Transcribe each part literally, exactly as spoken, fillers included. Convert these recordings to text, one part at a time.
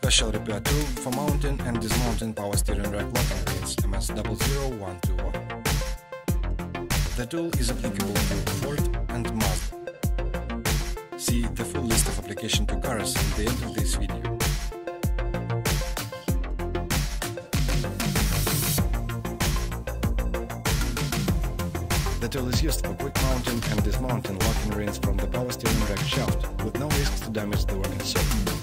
Special repair tool for mounting and dismounting power steering rack locking rings M S zero zero one two one. The tool is applicable to Ford and Mazda. See the full list of application to cars at the end of this video. The tool is used for quick mounting and dismounting locking rings from the power steering rack shaft with no risk to damage the working surface.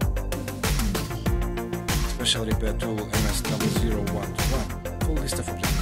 Special repair tool M S zero zero one two one. Full list of applications.